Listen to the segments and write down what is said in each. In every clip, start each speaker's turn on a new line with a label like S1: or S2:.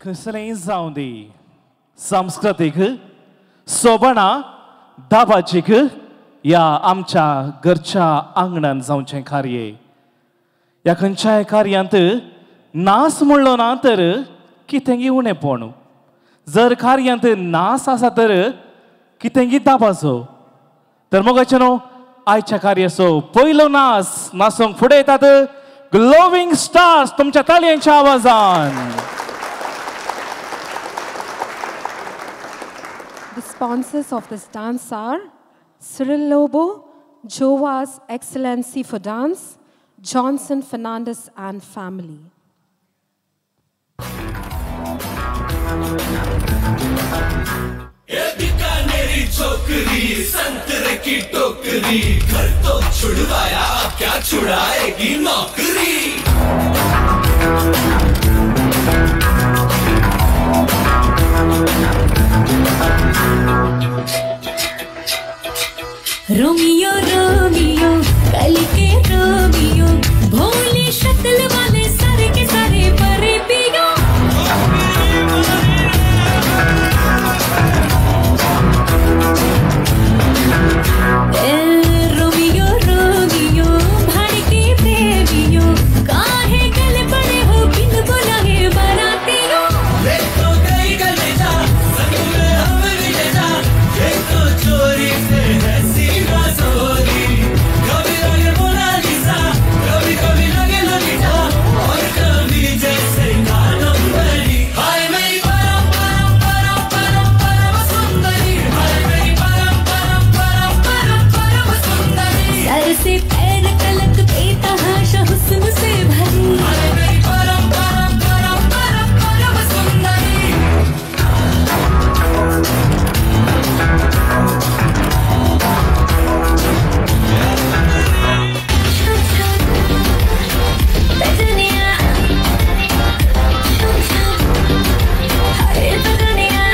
S1: कसलेंय जावं दी सांस्कृतिक सोबणा दाबाचीक या आमच्या घरच्या आंगणान जावचें कार्य या खंयच्याय कार्यांत नास म्हणलो ना तर कितेंगी उणेपण जर कार्यांत नास आसा तर कितेंगी दाबाचो तर मोगाचे न्हू आयच्या कार्याचो पयलो नास नासोंक फुडें येतात ग्लोविंग स्टार्स तुमच्या ताळयांच्या आवाजान.
S2: The sponsors of this dance are Cyril Lobo, Jova's Excellency for Dance, Johnson Fernandez and family.
S3: बीकानेरी छोकरी संतरे की टोकरी घर तो छुड़वाया क्या छुड़ाएगी नौकरी.
S4: रोमियो रोमियो कल के रोमियो भोली शक्ल वाले सारे के सारे परे पियो. रोमियो रोमियो भाड़ के प्रेमियो काहे गले पड़े हो बिन बुलाए बरातियों.
S3: देखो गई गले जा संग में हम भी ले जा ये तो चोरी से है सीना चोरी. कभी लगे मोनालिसा कभी कभी लगे ललिता और कभी जैसे कादम्बरी. हाय मेरी परम परम परम परम परम सुंदरी. हाय मेरी परम परम परम परम परम सुंदरी.
S4: सर से पैर तलक बेतहाशा हुस्न से भरी.
S3: हाय मेरी परम परम परम परम परम सुंदरी.
S4: दुनिया हरे तो दुनिया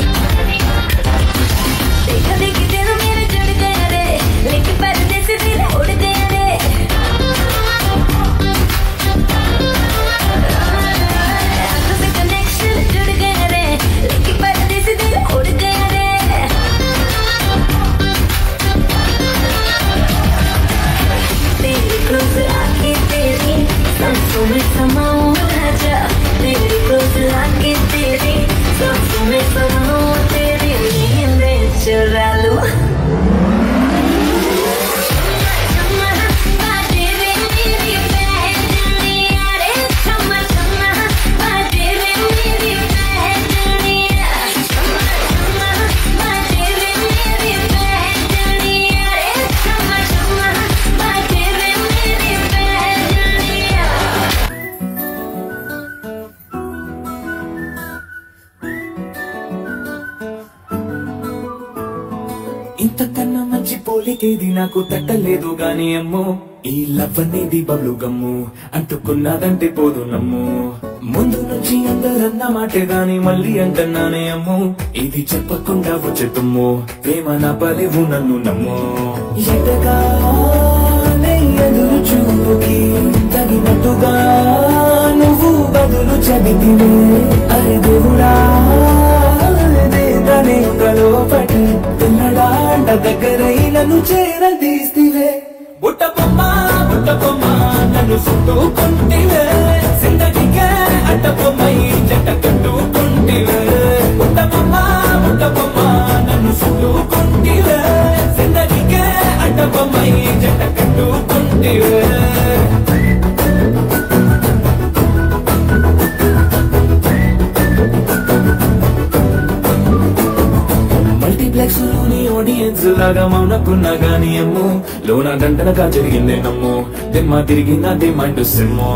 S4: देखा देखी दिल मेरे जुड़ गया रे लेकिन पर्दे से दिल उड़ गया रे. आंखों से कनेक्शन जुड़ गया रे लेकिन पर्दे से दिल उड़ गया रे. तेरी क्लोज आके तेरी सांसों में समाऊं राजा. तेरी क्लोज आके तेरी सांसों में समाऊं तेरी नींदें चुरा लूं. बाजे रे मेरी बहनिया रे छम्मा छम्मा बाजे रे मेरी बहनिया. छम्मा बाजे रे मेरी बहनिया रे छम्मा छम्मा बाजे रे मेरी बहनिया.
S3: ఇంతకన్నా మంచి పోలికేది నాకు తట్టలేదు గాని అమ్మో ఈ లవ్ అనేది బబ్లు గమ్ము అంటుకున్నదంటే పోదు నమ్ము. ముందు నుంచి అందరన్న మాటే గాని మళ్ళీ అంటున్నానే అమ్ము ఇది చెప్పకుండా వచ్చే తుమ్ము ప్రేమ నా పలేవు నన్ను నమ్ము. ఎటగానే ఎదురు చూపుకి తగినట్టుగా నువ్వు బదులు చెబితివే. అరే దేవుడా దేదనే గలోపటి పిల్లడాంట దగ్గరై నన్ను చేరదీస్తివే. బుట్ట బొమ్మ నన్ను చుట్టుకుంటివే. జిందగీకే అడ్డ బొమ్మై జంట కట్టుకుంటివే. బుట్ట బొమ్మ నన్ను చుట్టుకుంటివే. జిందగీకే అడ్డ బొమ్మై జంట కట్టుకుంటివే. మల్టీప్లెక్స్ లోని ఆడియన్స్ లాగా మౌనకున్నా గాని అమ్ము లోన గంటనగా జరిగిందే నమ్ము. దిమ్మ తిరిగినదే మైండ్ సిమ్మో.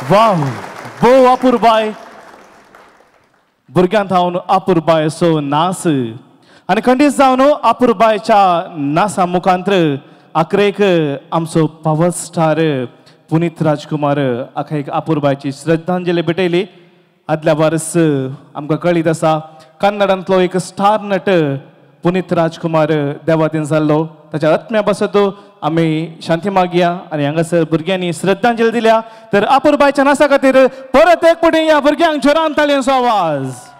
S1: वाव बो अपूर्बाय भुरग्यां थावन अपूर्बाय सो नास आनी खंडीत जावन अपूर्बायच्या नासा मुखांतर आखरेक आमचो पॉवर स्टार पुनीत राजकुमार आखा अपूर्बायची श्रद्धांजली भेटयली. आदल्या वर्स आमकां कळीत आसा कन्नडांतलो एक स्टार नट पुनीत राजकुमार देवादीन जाल्लो. ताच्या आत्म्या पासत आमी शांती मागया आनी हांगासर भुरग्यांनी श्रद्धांजली दिल्या. तर अपूर्बायच्या नासा खातीर परत एक पटी ह्या भुरग्यांक जोरान ताळयांचो आवाज.